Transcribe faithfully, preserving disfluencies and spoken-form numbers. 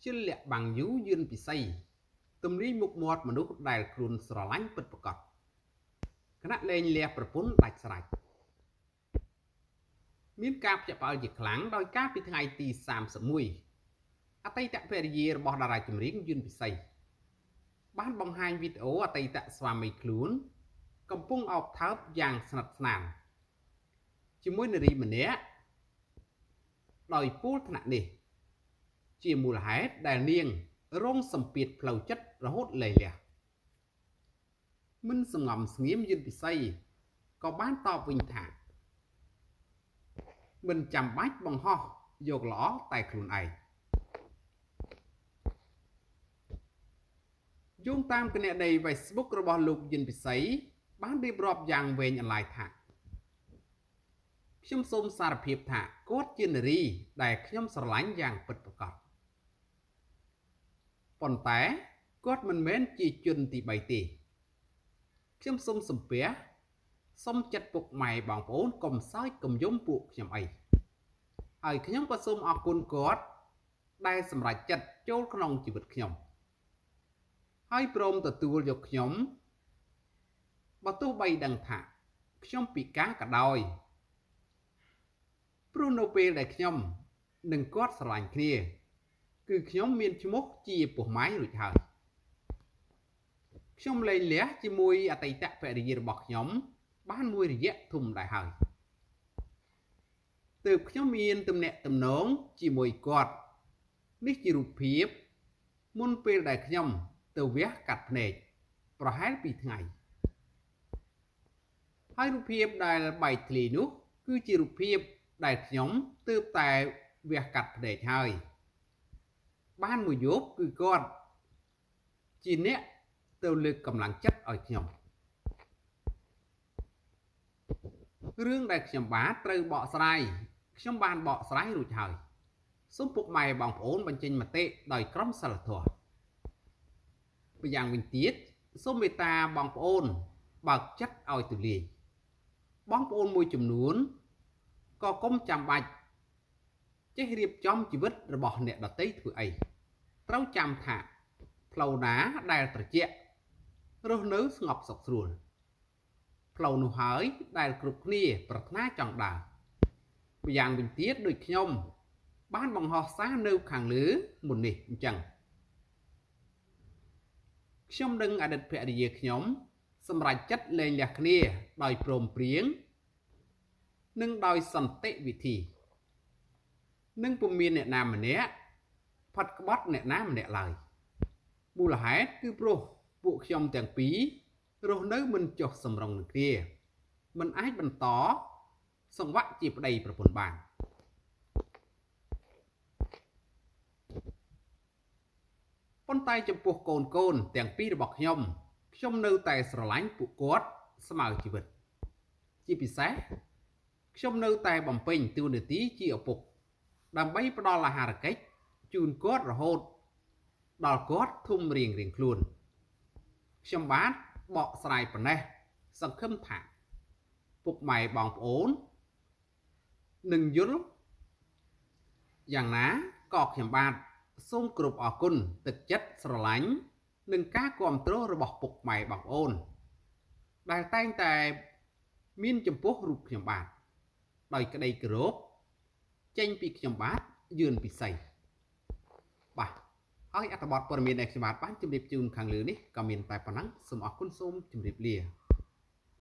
ជាលក្ខបាំងយូយឿនពិសីទំនីមុខមាត់មនុស្សដែលខ្លួនស្រឡាញ់ពិតប្រាកដគណៈលេងលះប្រពន្ធដាច់ស្រេចមានការភ្ញាក់ផ្អើលជាខ្លាំងដោយការពីថ្ងៃទីសាមសិបមួយអតីតភរិយារបស់តារាចម្រៀងយឿនពិសីបានបង្ហាញវីដេអូអតីតស្វាមីខ្លួនកំពុងអោបថើបយ៉ាងស្និទ្ធស្នាលជាមួយនារីម្នាក់ដោយពូលថ្នាក់នេះជាមូលហេតុដែលនាងរងសម្ពាធផ្លូវចិត្តរហូតលែងលះមិនសំងំស្ងៀមយឿនពិសីក៏បានតបវិញថាមិនចាំបាច់បង្ហោះយកល្អតែខ្លួនឯងយោងតាមគណនី Facebook របស់លោកយឿនពិសីបានរៀបរាប់យ៉ាងវែងអន្លាយថាខ្ញុំសូមសារភាពថាគាត់ជានារីដែលខ្ញុំស្រឡាញ់យ៉ាងពិតប្រាកដប៉ុន្តែគាត់មិនមែនជាជនទីបីទេខ្ញុំសូមសំពះសូមចិត្តពុកម៉ែបងប្អូនកុំសើចកុំយំពួកខ្ញុំអីហើយខ្ញុំក៏សូមអរគុណគាត់ដែលសម្រេចចិត្តចូលក្នុងជីវិតខ្ញុំហើយព្រមទទួលយកខ្ញុំបើទោះបីដឹងថាខ្ញុំពិការក៏ដោយព្រោះនៅពេលដែលខ្ញុំនិងគាត់ស្រឡាញ់គ្នាគឺខ្ញុំមានឈ្មោះជាពោះម៉ាយរួចហើយខ្ញុំលែងលះជាមួយអតីតភរិយារបស់ខ្ញុំបានមួយរយៈធំដែរហើយទើបខ្ញុំមានទំនាក់ទំនងជាមួយគាត់នេះជារូបភាពមុនពេលដែលខ្ញុំទៅវះកាត់ភ្នែកប្រហែលពីរថ្ងៃហើយរូបភាពដែលបែកធ្លាយនោះគឺជារូបភាពដែលខ្ញុំទើបតែវះកាត់ភ្នែកហើយបានមួយយប់គឺគាត់ជាអ្នកទៅលើកកម្លាំងចិត្តឲ្យខ្ញុំរឿងដែលខ្ញុំបាទត្រូវបកស្រាយខ្ញុំបានបកស្រាយរួចហើយសូមពុកម៉ែបងប្អូនបញ្ចេញមតិដោយក្រមសីលធម៌ម្យ៉ាងវិញទៀតសូមមេត្តាបងប្អូនបើកចិត្តឲ្យទូលាយបងប្អូនមួយចំនួនក៏កុំចាំបាច់ចេះរៀបចំជីវិតរបស់អ្នកដទៃធ្វើអីត្រូវចាំថាផ្លូវណាដែលត្រជាក់រស់នៅស្ងប់សុខស្រួលផ្លូវនោះហើយដែលគ្រប់គ្នាប្រាថ្នាចង់ដើរម្យ៉ាងវិញទៀតដូចខ្ញុំបានបង្ហោះសារនៅខាងលើមុននេះអញ្ចឹងខ្ញុំនិងអតីតភរិយាខ្ញុំសម្រេចចិត្តលែងលះគ្នាដោយព្រមព្រៀងនិងដោយសន្តិវិធីនិងពុំមានអ្នកណាម្នាក់ផាត់ក្បត់អ្នកណាម្នាក់ឡើយមូលហេតុគឺព្រោះពួកខ្ញុំទាំងពីររស់នៅមិនចុះសម្រុងនឹងគ្នាមិនអាចបន្តសង្វាក់ជាប្តីប្រពន្ធបានប៉ុន្តែចំពោះកូនកូនទាំងពីររបស់ខ្ញុំខ្ញុំនៅតែស្រឡាញ់ពួកគាត់ស្មើជីវិតជាពិសេសខ្ញុំនៅតែបំពេញតួនាទីជាឪពុកដើម្បីផ្ដល់អាហារកិច្ចជូនគាត់រហូតដល់គាត់ធំរៀងរៀងខ្លួនខ្ញុំបាទបកស្រាយប៉ុណ្ណេះសង្ឃឹមថាពុកម៉ែបងប្អូននឹងយល់យ៉ាងណាក៏ខ្ញុំបាទសូមគោរពអរគុណទឹកចិត្តស្រឡាញ់និងការគាំទ្ររបស់ពុកម៉ែបងប្អូនដែលតែងតែមានចំពោះរូបខ្ញុំបាទដោយក្តីគោរពចេញពីខ្ញុំបាទយឿនពិសីបាទហើយអត្ថបទព័ត៌មានដែលខ្ញុំបាទបានជម្រាបជូនខាងលើនេះក៏មានតែប៉ុណ្ណឹងសូមអរគុណសូមជម្រាបលា